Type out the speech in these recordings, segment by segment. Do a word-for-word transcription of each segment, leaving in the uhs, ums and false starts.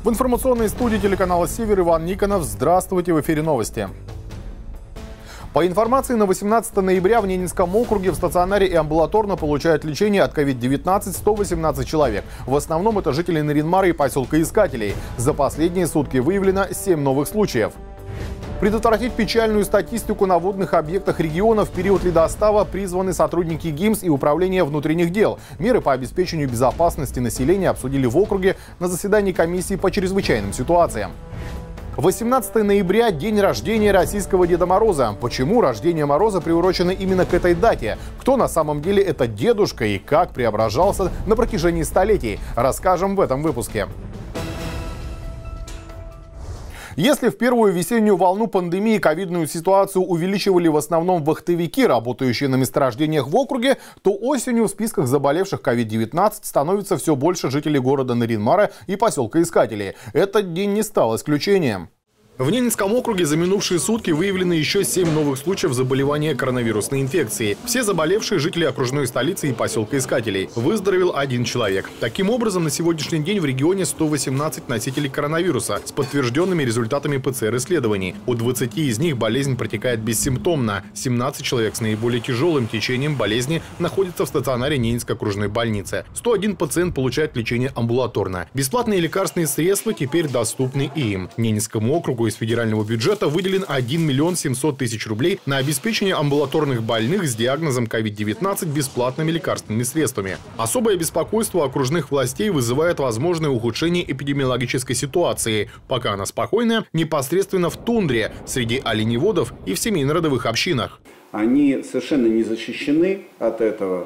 В информационной студии телеканала «Север» Иван Никонов. Здравствуйте, в эфире новости. По информации, на восемнадцатое ноября в Ненецком округе в стационаре и амбулаторно получают лечение от ковид девятнадцать сто восемнадцать человек. В основном это жители Нарьян-Мара и поселка Искателей. За последние сутки выявлено семь новых случаев. Предотвратить печальную статистику на водных объектах региона в период ледостава призваны сотрудники ГИМС и Управления внутренних дел. Меры по обеспечению безопасности населения обсудили в округе на заседании комиссии по чрезвычайным ситуациям. восемнадцатое ноября – день рождения российского Деда Мороза. Почему рождение Мороза приурочено именно к этой дате? Кто на самом деле это дедушка и как преображался на протяжении столетий? Расскажем в этом выпуске. Если в первую весеннюю волну пандемии ковидную ситуацию увеличивали в основном вахтовики, работающие на месторождениях в округе, то осенью в списках заболевших ковид девятнадцать становится все больше жителей города Нарьян-Мара и поселка Искателей. Этот день не стал исключением. В Ненецком округе за минувшие сутки выявлено еще семь новых случаев заболевания коронавирусной инфекцией. Все заболевшие жители окружной столицы и поселка Искателей. Выздоровел один человек. Таким образом, на сегодняшний день в регионе сто восемнадцать носителей коронавируса с подтвержденными результатами ПЦР-исследований. У двадцати из них болезнь протекает бессимптомно. семнадцать человек с наиболее тяжелым течением болезни находятся в стационаре Ненецкой окружной больницы. сто один пациент получает лечение амбулаторно. Бесплатные лекарственные средства теперь доступны и им. Ненецкому округу из федерального бюджета выделен один миллион семьсот тысяч рублей на обеспечение амбулаторных больных с диагнозом ковид девятнадцать бесплатными лекарственными средствами. Особое беспокойство окружных властей вызывает возможное ухудшение эпидемиологической ситуации. Пока она спокойная, непосредственно в тундре, среди оленеводов и в семейно-родовых общинах. Они совершенно не защищены от этого.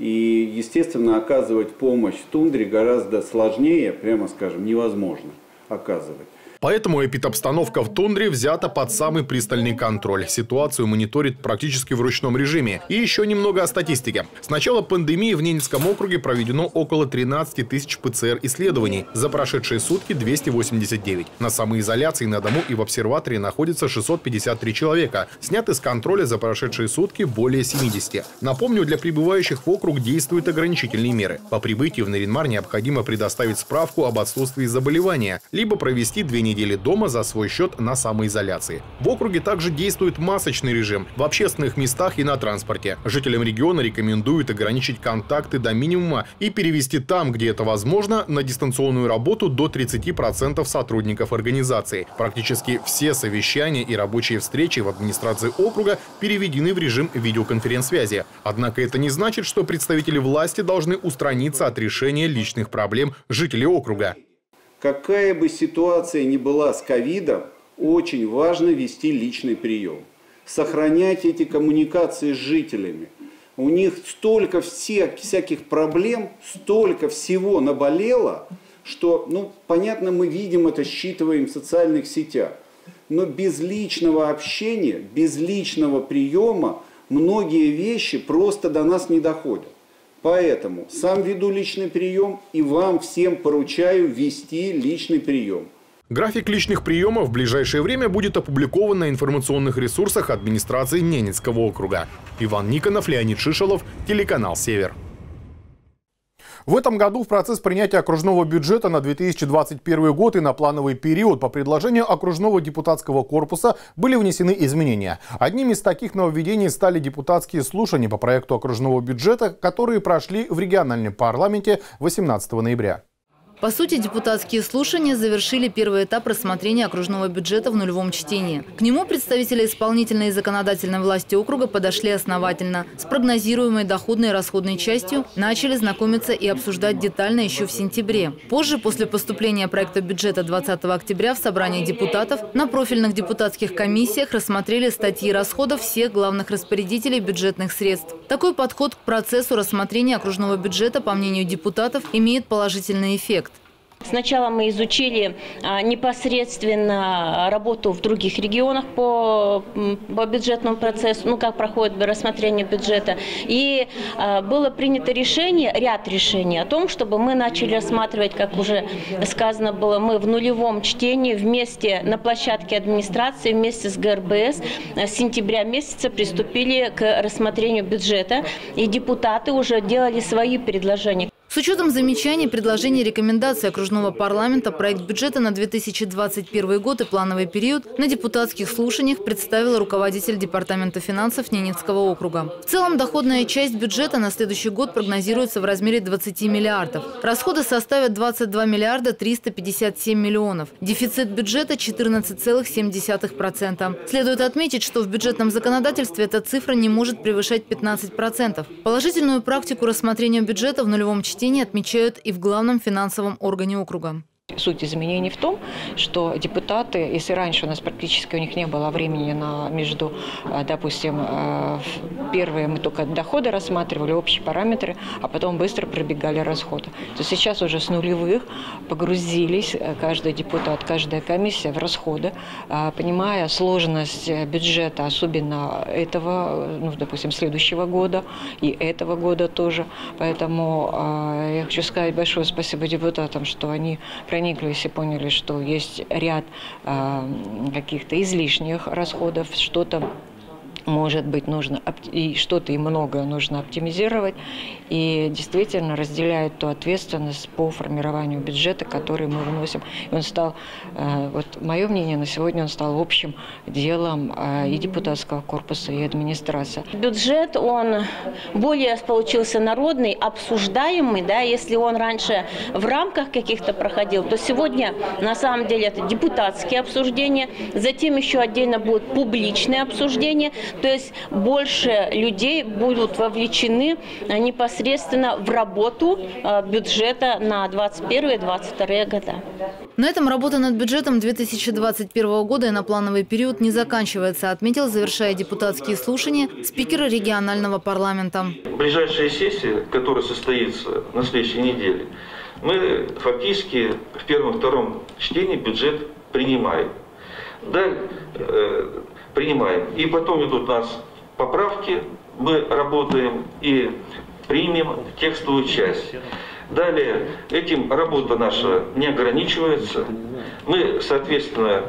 И, естественно, оказывать помощь в тундре гораздо сложнее, прямо скажем, невозможно оказывать. Поэтому эпидобстановка в тундре взята под самый пристальный контроль. Ситуацию мониторит практически в ручном режиме. И еще немного о статистике. С начала пандемии в Ненецком округе проведено около тринадцати тысяч ПЦР-исследований. За прошедшие сутки двести восемьдесят девять. На самоизоляции на дому и в обсерватории находится шестьсот пятьдесят три человека. Сняты с контроля за прошедшие сутки более семидесяти. Напомню, для прибывающих в округ действуют ограничительные меры. По прибытии в Нарьян-Мар необходимо предоставить справку об отсутствии заболевания, либо провести две недели недели дома за свой счет на самоизоляции. В округе также действует масочный режим в общественных местах и на транспорте. Жителям региона рекомендуют ограничить контакты до минимума и перевести там, где это возможно, на дистанционную работу до тридцати процентов сотрудников организации. Практически все совещания и рабочие встречи в администрации округа переведены в режим видеоконференц-связи. Однако это не значит, что представители власти должны устраниться от решения личных проблем жителей округа. Какая бы ситуация ни была с ковидом, очень важно вести личный прием. Сохранять эти коммуникации с жителями. У них столько всех, всяких проблем, столько всего наболело, что, ну, понятно, мы видим это, считываем в социальных сетях. Но без личного общения, без личного приема многие вещи просто до нас не доходят. Поэтому сам веду личный прием и вам всем поручаю вести личный прием. График личных приемов в ближайшее время будет опубликован на информационных ресурсах администрации Ненецкого округа. Иван Никонов, Леонид Шишелов, телеканал «Север». В этом году в процесс принятия окружного бюджета на две тысячи двадцать первый год и на плановый период по предложению окружного депутатского корпуса были внесены изменения. Одним из таких нововведений стали депутатские слушания по проекту окружного бюджета, которые прошли в региональном парламенте восемнадцатого ноября. По сути, депутатские слушания завершили первый этап рассмотрения окружного бюджета в нулевом чтении. К нему представители исполнительной и законодательной власти округа подошли основательно. С прогнозируемой доходной и расходной частью начали знакомиться и обсуждать детально еще в сентябре. Позже, после поступления проекта бюджета двадцатого октября в собрании депутатов, на профильных депутатских комиссиях рассмотрели статьи расходов всех главных распорядителей бюджетных средств. Такой подход к процессу рассмотрения окружного бюджета, по мнению депутатов, имеет положительный эффект. Сначала мы изучили а, непосредственно работу в других регионах по, по бюджетному процессу, ну как проходит рассмотрение бюджета. И а, было принято решение, ряд решений о том, чтобы мы начали рассматривать, как уже сказано было, мы в нулевом чтении вместе на площадке администрации, вместе с ГРБС с сентября месяца приступили к рассмотрению бюджета. И депутаты уже делали свои предложения. С учетом замечаний, предложений и рекомендаций окружного парламента проект бюджета на две тысячи двадцать первый год и плановый период на депутатских слушаниях представила руководитель Департамента финансов Ненецкого округа. В целом доходная часть бюджета на следующий год прогнозируется в размере двадцати миллиардов. Расходы составят двадцать два миллиарда триста пятьдесят семь миллионов. Дефицит бюджета – четырнадцать целых семь десятых процента. Следует отметить, что в бюджетном законодательстве эта цифра не может превышать пятнадцать процентов. Положительную практику рассмотрения бюджета в нулевом чтении отмечают и в главном финансовом органе округа. Суть изменений в том, что депутаты, если раньше у нас практически у них не было времени на между, допустим, первые мы только доходы рассматривали, общие параметры, а потом быстро пробегали расходы, то сейчас уже с нулевых погрузились каждый депутат, каждая комиссия в расходы, понимая сложность бюджета, особенно этого, ну, допустим, следующего года и этого года тоже. Поэтому я хочу сказать большое спасибо депутатам, что они прониклись и поняли, что есть ряд э, каких-то излишних расходов, что-то может быть нужно, и что-то и многое нужно оптимизировать, и действительно разделяет ту ответственность по формированию бюджета, который мы выносим. И он стал, вот мое мнение, на сегодня он стал общим делом и депутатского корпуса, и администрации. Бюджет, он более получился народный, обсуждаемый, да, если он раньше в рамках каких-то проходил, то сегодня на самом деле это депутатские обсуждения, затем еще отдельно будут публичные обсуждения. То есть больше людей будут вовлечены непосредственно в работу бюджета на двадцать первый — двадцать второй года. На этом работа над бюджетом две тысячи двадцать первого года и на плановый период не заканчивается, отметил, завершая депутатские слушания, спикер регионального парламента. Ближайшая сессия, которая состоится на следующей неделе, мы фактически в первом-втором чтении бюджет принимаем. Да, э, принимаем. И потом идут у нас поправки, мы работаем и примем текстовую часть. Далее, этим работа наша не ограничивается. Мы, соответственно,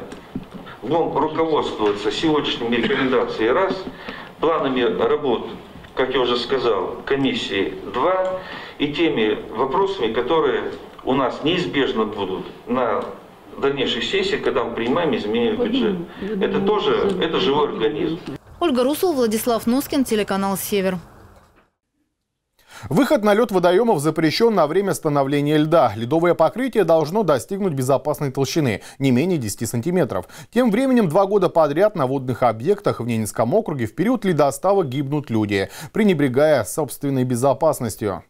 будем руководствоваться сегодняшними рекомендациями раз, планами работ, как я уже сказал, комиссии два, и теми вопросами, которые у нас неизбежно будут на дальнейшей сессии, когда мы принимаем изменения в бюджет. Это тоже это живой организм. Ольга Русул, Владислав Носкин, телеканал «Север». Выход на лед водоемов запрещен на время становления льда. Ледовое покрытие должно достигнуть безопасной толщины, не менее десяти сантиметров. Тем временем два года подряд на водных объектах в Ненецком округе в период ледостава гибнут люди, пренебрегая собственной безопасностью.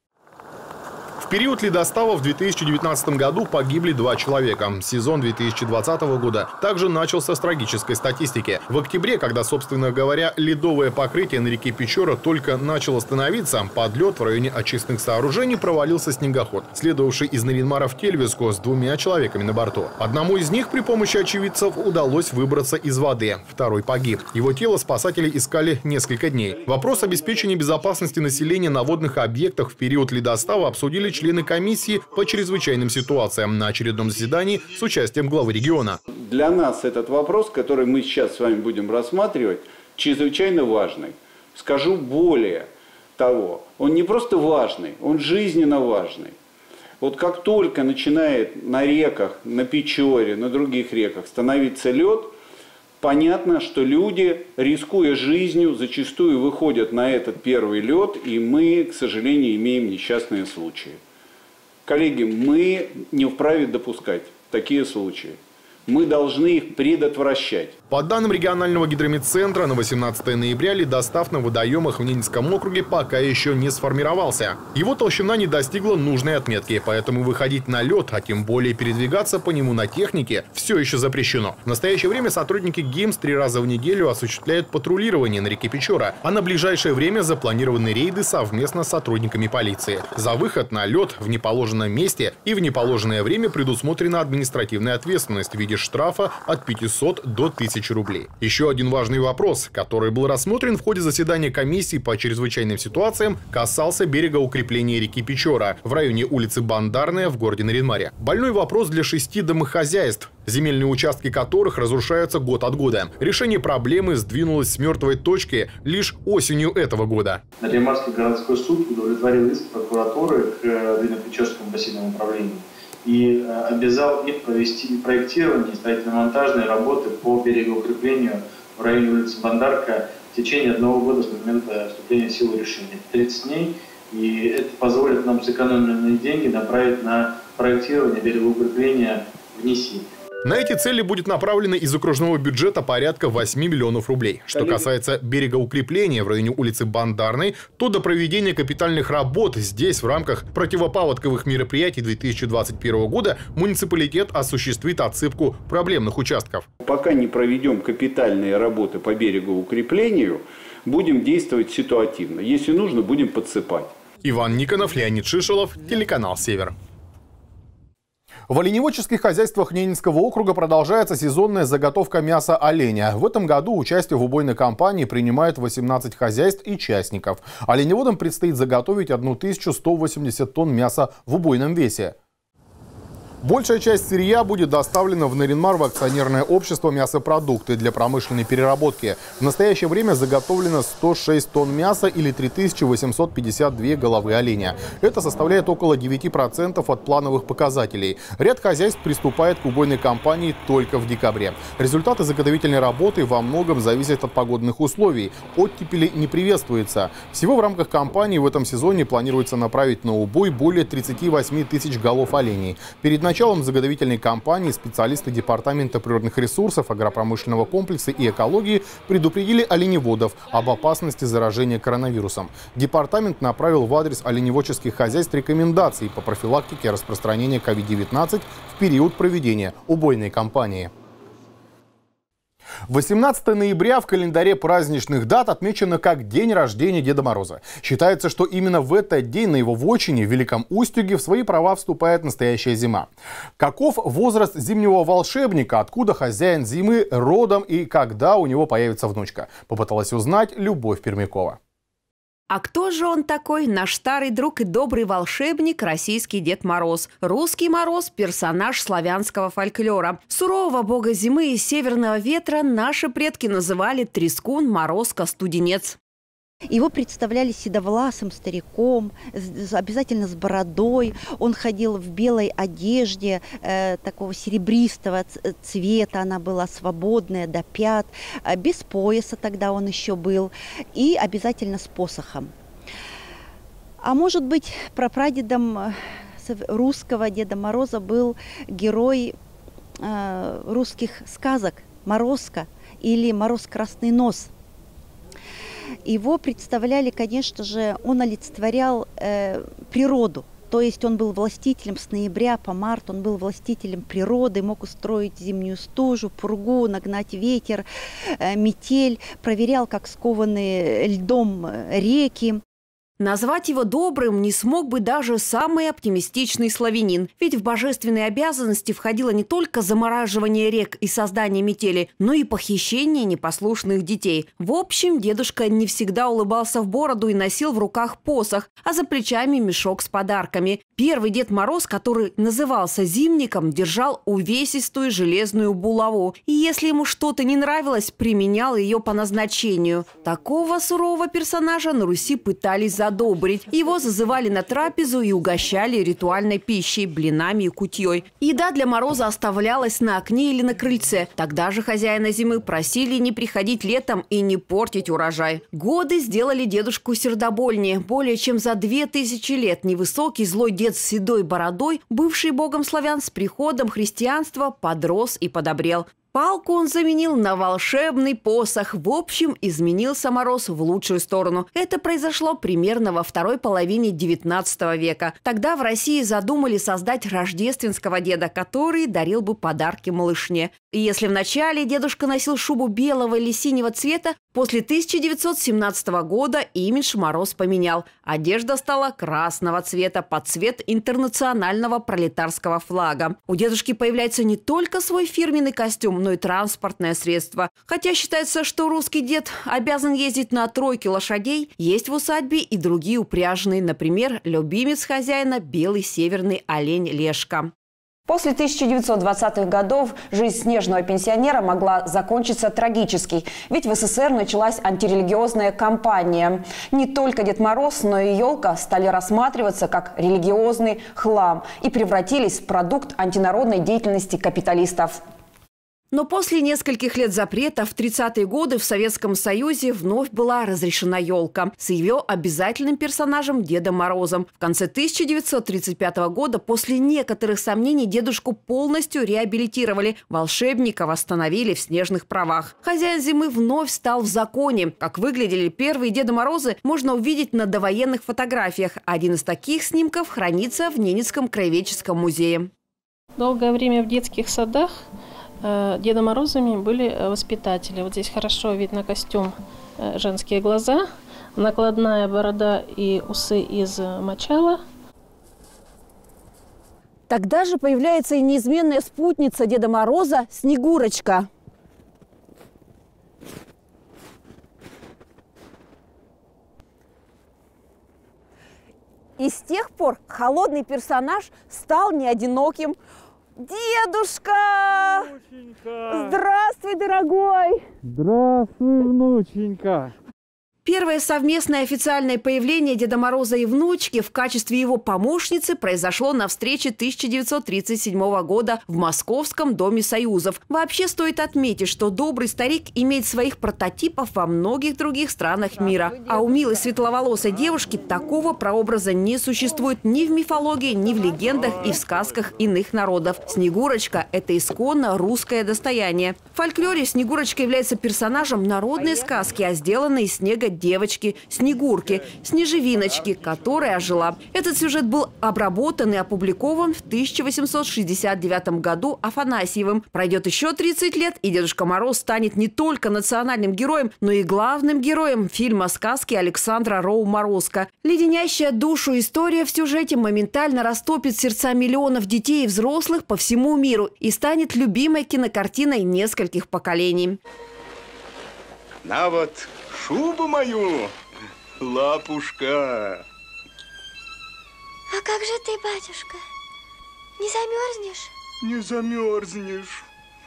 В период ледостава в две тысячи девятнадцатом году погибли два человека. Сезон две тысячи двадцатого года также начался с трагической статистики. В октябре, когда, собственно говоря, ледовое покрытие на реке Печора только начало становиться, под лед в районе очистных сооружений провалился снегоход, следовавший из Нарьян-Мара в Кельвиску с двумя человеками на борту. Одному из них при помощи очевидцев удалось выбраться из воды, второй погиб. Его тело спасатели искали несколько дней. Вопрос обеспечения безопасности населения на водных объектах в период ледостава обсудили члены комиссии по чрезвычайным ситуациям на очередном заседании с участием главы региона. Для нас этот вопрос, который мы сейчас с вами будем рассматривать, чрезвычайно важный. Скажу более того, он не просто важный, он жизненно важный. Вот как только начинает на реках, на Печоре, на других реках становиться лед, понятно, что люди, рискуя жизнью, зачастую выходят на этот первый лед, и мы, к сожалению, имеем несчастные случаи. Коллеги, мы не вправе допускать такие случаи. Мы должны их предотвращать. По данным регионального гидрометцентра, на восемнадцатое ноября ледостав на водоемах в Ненецком округе пока еще не сформировался. Его толщина не достигла нужной отметки, поэтому выходить на лед, а тем более передвигаться по нему на технике, все еще запрещено. В настоящее время сотрудники ГИМС три раза в неделю осуществляют патрулирование на реке Печора, а на ближайшее время запланированы рейды совместно с сотрудниками полиции. За выход на лед в неположенном месте и в неположенное время предусмотрена административная ответственность в виде штрафа от пятисот до тысячи рублей. Еще один важный вопрос, который был рассмотрен в ходе заседания комиссии по чрезвычайным ситуациям, касался берегоукрепления реки Печора в районе улицы Бандарная в городе Нарьян-Маре. Больной вопрос для шести домохозяйств. земельные участки которых разрушаются год от года. Решение проблемы сдвинулось с мертвой точки лишь осенью этого года. Нарьян-Марский городской суд удовлетворил иск прокуратуры к Двинно-Печорскому бассейновому управлению и обязал их провести проектирование и строительно-монтажные работы по берегоукреплению в районе улицы Бандарка в течение одного года с момента вступления в силу решения. тридцать дней, и это позволит нам сэкономленные деньги направить на проектирование берегоукрепления в НИСИ. На эти цели будет направлено из окружного бюджета порядка восьми миллионов рублей. Что касается берегоукрепления в районе улицы Бандарной, то до проведения капитальных работ здесь в рамках противопаводковых мероприятий две тысячи двадцать первого года муниципалитет осуществит отсыпку проблемных участков. Пока не проведем капитальные работы по берегоукреплению, будем действовать ситуативно. Если нужно, будем подсыпать. Иван Никонов, Леонид Шишелов, телеканал «Север». В оленеводческих хозяйствах Ненецкого округа продолжается сезонная заготовка мяса оленя. В этом году участие в убойной кампании принимают восемнадцать хозяйств и частников. Оленеводам предстоит заготовить тысячу сто восемьдесят тонн мяса в убойном весе. Большая часть сырья будет доставлена в Нарьян-Мар в акционерное общество «Мясопродукты» для промышленной переработки. В настоящее время заготовлено сто шесть тонн мяса или три тысячи восемьсот пятьдесят две головы оленя. Это составляет около девяти процентов от плановых показателей. Ряд хозяйств приступает к убойной кампании только в декабре. Результаты заготовительной работы во многом зависят от погодных условий. Оттепели не приветствуется. Всего в рамках кампании в этом сезоне планируется направить на убой более тридцати восьми тысяч голов оленей. Перед началом началом заготовительной кампании специалисты Департамента природных ресурсов, агропромышленного комплекса и экологии предупредили оленеводов об опасности заражения коронавирусом. Департамент направил в адрес оленеводческих хозяйств рекомендации по профилактике распространения ковид девятнадцать в период проведения убойной кампании. восемнадцатое ноября в календаре праздничных дат отмечено как день рождения Деда Мороза. Считается, что именно в этот день на его вотчине в Великом Устюге в свои права вступает настоящая зима. Каков возраст зимнего волшебника, откуда хозяин зимы родом и когда у него появится внучка? Попыталась узнать Любовь Пермякова. А кто же он такой? Наш старый друг и добрый волшебник, российский Дед Мороз. Русский Мороз – персонаж славянского фольклора. Сурового бога зимы и северного ветра наши предки называли Трескун, Морозко, Студенец. Его представляли седовласым стариком, обязательно с бородой. Он ходил в белой одежде, э, такого серебристого цвета, она была свободная до пят, э, без пояса тогда он еще был, и обязательно с посохом. А может быть, прапрадедом русского Деда Мороза был герой э, русских сказок Морозко или Мороз Красный Нос. Его представляли, конечно же, он олицетворял э, природу. То есть он был властителем с ноября по март, он был властителем природы, мог устроить зимнюю стужу, пургу, нагнать ветер, э, метель, проверял, как скованы льдом реки. Назвать его добрым не смог бы даже самый оптимистичный славянин. Ведь в божественные обязанности входило не только замораживание рек и создание метели, но и похищение непослушных детей. В общем, дедушка не всегда улыбался в бороду и носил в руках посох, а за плечами мешок с подарками. Первый Дед Мороз, который назывался Зимником, держал увесистую железную булаву. И если ему что-то не нравилось, применял ее по назначению. Такого сурового персонажа на Руси пытались задумать. Одобрить. Его зазывали на трапезу и угощали ритуальной пищей, блинами и кутьей. Еда для Мороза оставлялась на окне или на крыльце. Тогда же хозяина зимы просили не приходить летом и не портить урожай. Годы сделали дедушку сердобольнее. Более чем за две тысячи лет невысокий злой дед с седой бородой, бывший богом славян, с приходом христианства подрос и подобрел. Палку он заменил на волшебный посох. В общем, изменился Мороз в лучшую сторону. Это произошло примерно во второй половине девятнадцатого века. Тогда в России задумали создать рождественского деда, который дарил бы подарки малышне. И если вначале дедушка носил шубу белого или синего цвета, после тысяча девятьсот семнадцатого года имидж Мороз поменял. Одежда стала красного цвета под цвет интернационального пролетарского флага. У дедушки появляется не только свой фирменный костюм, но и транспортное средство. Хотя считается, что русский дед обязан ездить на тройке лошадей, есть в усадьбе и другие упряжные, например, любимец хозяина белый северный олень Лешка. После тысяча девятьсот двадцатых годов жизнь снежного пенсионера могла закончиться трагически, ведь в СССР началась антирелигиозная кампания. Не только Дед Мороз, но и елка стали рассматриваться как религиозный хлам и превратились в продукт антинародной деятельности капиталистов. Но после нескольких лет запрета в тридцатые годы в Советском Союзе вновь была разрешена елка с ее обязательным персонажем Дедом Морозом. В конце тысяча девятьсот тридцать пятого года после некоторых сомнений дедушку полностью реабилитировали. Волшебника восстановили в снежных правах. Хозяин зимы вновь стал в законе. Как выглядели первые Деда Морозы, можно увидеть на довоенных фотографиях. Один из таких снимков хранится в Ненецком краеведческом музее. Долгое время в детских садах Деда Морозами были воспитатели. Вот здесь хорошо видно костюм «Женские глаза», накладная борода и усы из мочала. Тогда же появляется и неизменная спутница Деда Мороза – Снегурочка. И с тех пор холодный персонаж стал неодиноким. Дедушка! Внученька! Здравствуй, дорогой! Здравствуй, внученька! Первое совместное официальное появление Деда Мороза и внучки в качестве его помощницы произошло на встрече тысяча девятьсот тридцать седьмого года в Московском доме союзов. Вообще стоит отметить, что добрый старик имеет своих прототипов во многих других странах мира. А у милой светловолосой девушки такого прообраза не существует ни в мифологии, ни в легендах и в сказках иных народов. Снегурочка – это исконно русское достояние. В фольклоре Снегурочка является персонажем народной сказки, а сделанной из снега девочки Снегурки, Снежевиночки, которая ожила. Этот сюжет был обработан и опубликован в тысяча восемьсот шестьдесят девятом году Афанасьевым. Пройдет еще тридцать лет, и Дедушка Мороз станет не только национальным героем, но и главным героем фильма сказки Александра Роу «Морозко». Леденящая душу история в сюжете моментально растопит сердца миллионов детей и взрослых по всему миру и станет любимой кинокартиной нескольких поколений. На вот шубу мою, лапушка. А как же ты, батюшка? Не замерзнешь? Не замерзнешь.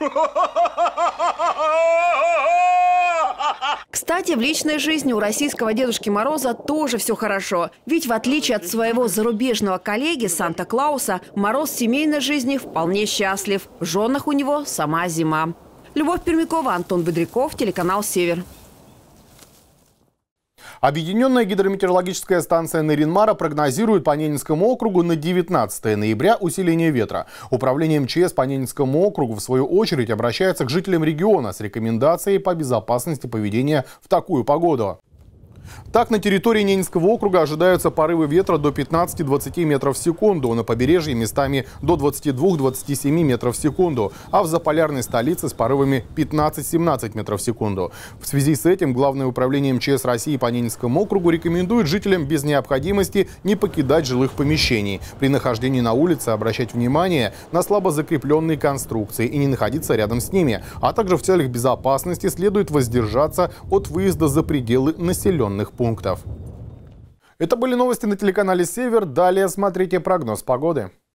Кстати, в личной жизни у российского Дедушки Мороза тоже все хорошо. Ведь в отличие от своего зарубежного коллеги Санта-Клауса, Мороз в семейной жизни вполне счастлив. В женах у него сама зима. Любовь Пермякова, Антон Бодряков, телеканал «Север». Объединенная гидрометеорологическая станция Нарин-Мара прогнозирует по Ненецкому округу на девятнадцатое ноября усиление ветра. Управление МЧС по Ненецкому округу, в свою очередь, обращается к жителям региона с рекомендацией по безопасности поведения в такую погоду. Так, на территории Ненецкого округа ожидаются порывы ветра до пятнадцати двадцати метров в секунду, на побережье местами до двадцати двух двадцати семи метров в секунду, а в заполярной столице с порывами пятнадцать-семнадцать метров в секунду. В связи с этим Главное управление МЧС России по Ненецкому округу рекомендует жителям без необходимости не покидать жилых помещений. При нахождении на улице обращать внимание на слабо закрепленные конструкции и не находиться рядом с ними, а также в целях безопасности следует воздержаться от выезда за пределы населенных пунктов. Это были новости на телеканале «Север». Далее смотрите прогноз погоды.